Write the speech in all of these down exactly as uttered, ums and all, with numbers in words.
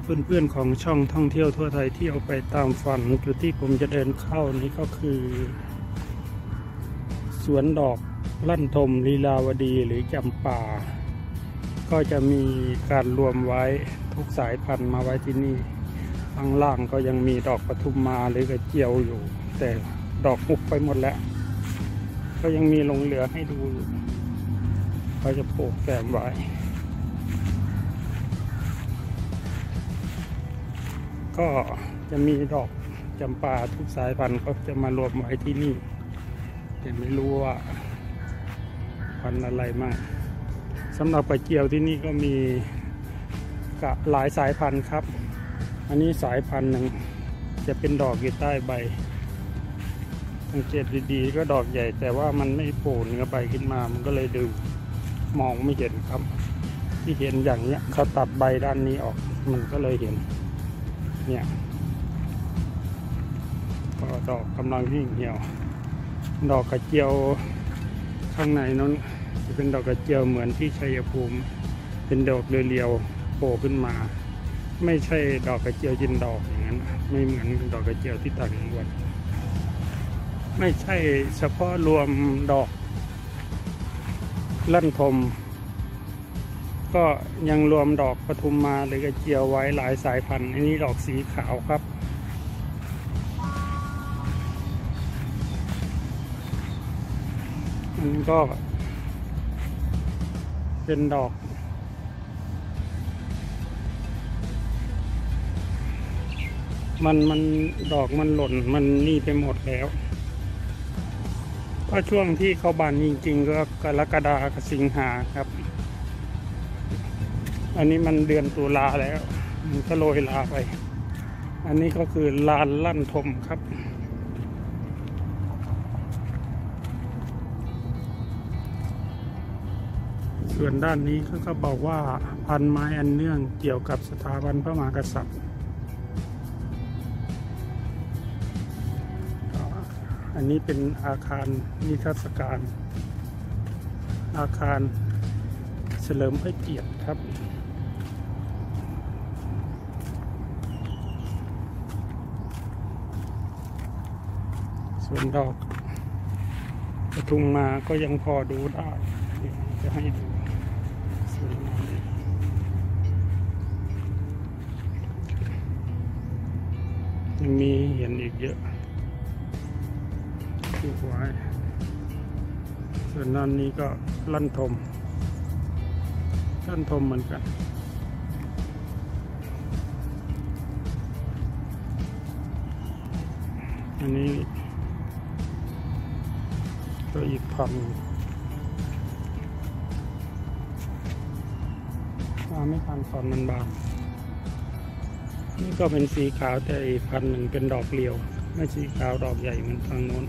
เพื่อนๆของช่องท่องเที่ยวทั่วไทยที่เอาไปตามฝันจุดที่ผมจะเดินเข้านี้ก็คือสวนดอกลั่นทมลีลาวดีหรือจำป่าก็จะมีการรวมไว้ทุกสายพันธุ์มาไว้ที่นี่ข้างล่างก็ยังมีดอกปทุมมาหรือกระเจียวอยู่แต่ดอกหุบไปหมดแล้วก็ยังมีหลงเหลือให้ดูเขาจะปลูกแซมไว้ก็จะมีดอกจำปาทุกสายพันธุ์ก็จะมารวมไว้ที่นี่แต่ไม่รู้ว่าพันธุ์อะไรมากสำหรับกระเจียวที่นี่ก็มีหลายสายพันธุ์ครับอันนี้สายพันธุ์หนึ่งจะเป็นดอกอยู่ใต้ใบสังเกตดีๆก็ดอกใหญ่แต่ว่ามันไม่โผล่เนื้อใบขึ้นมามันก็เลยดูมองไม่เห็นครับที่เห็นอย่างเนี้ยเขาตัดใบด้านนี้ออกมันก็เลยเห็นเนี่ยก็ดอกกำลังยิ่งเหี่ยวดอกกระเจียวข้างในนั้นจะเป็นดอกกระเจียวเหมือนที่ชัยภูมิเป็นดอกเรียวๆโผล่ขึ้นมาไม่ใช่ดอกกระเจียวจินดอกอย่างนั้นไม่เหมือนดอกกระเจียวที่ต่างจังหวัดไม่ใช่เฉพาะรวมดอกลั่นทมก็ยังรวมดอกปทุมมาหรือกระเจียวไว้หลายสายพันธุ์อันนี้ดอกสีขาวครับอันนี้ก็เป็นดอกมันมันดอกมันหล่นมันนี่ไปหมดแล้วก็ช่วงที่เขาบานจริงๆก็กรกฎาคมสิงหาครับอันนี้มันเดือนตุลาแล้วมันก็โรยลาไปอันนี้ก็คือลานลั่นทมครับส่วนด้านนี้เขาก็บอกว่าพันไม้อันเนื่องเกี่ยวกับสถาบันพระมหากษัตริย์อันนี้เป็นอาคารนิทรรศการอาคารเฉลิมพระเกียรติครับส่วนดอกปทุมมาก็ยังพอดูได้จะให้ดูยังมีเห็นอีกเยอะปลูกไว้ส่วนด้านนี้ก็ลั่นทมลั่นทมเหมือนกันอันนี้ก็อีกพันมาไม่ทันตอนมันบานนี่ก็เป็นสีขาวแต่อีกพันหนึ่งเป็นดอกเรียวไม่สีขาวดอกใหญ่เหมือนทางโน้น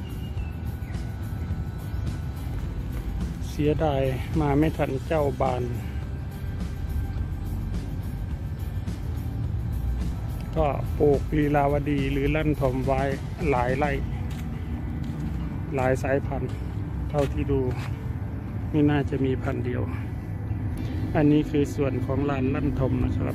เสียดายมาไม่ทันเจ้าบานก็ปลูกลีลาวดีหรือลั่นทมไว้หลายไร่หลายสายพันธุ์เท่าที่ดูไม่น่าจะมีพันธุ์เดียวอันนี้คือส่วนของลานลั่นทมนะครับ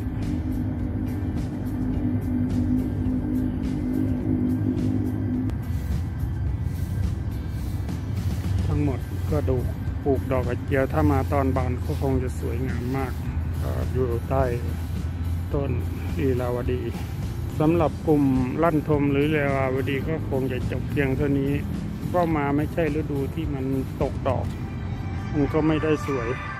ทั้งหมดก็ดูปลูกดอกกระเจียวถ้ามาตอนบานก็คงจะสวยงามมากอยู่ใต้ต้นลีลาวดีสำหรับกลุ่มลั่นทมหรือลีลาวดีก็คงจะจบเพียงเท่านี้ก็มาไม่ใช่ฤดูที่มันตกดอกมันก็ไม่ได้สวย